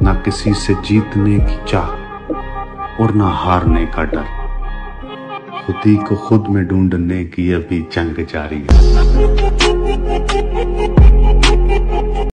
ना किसी से जीतने की चाह और ना हारने का डर। खुद ही को खुद में ढूंढने की अभी जंग जारी है।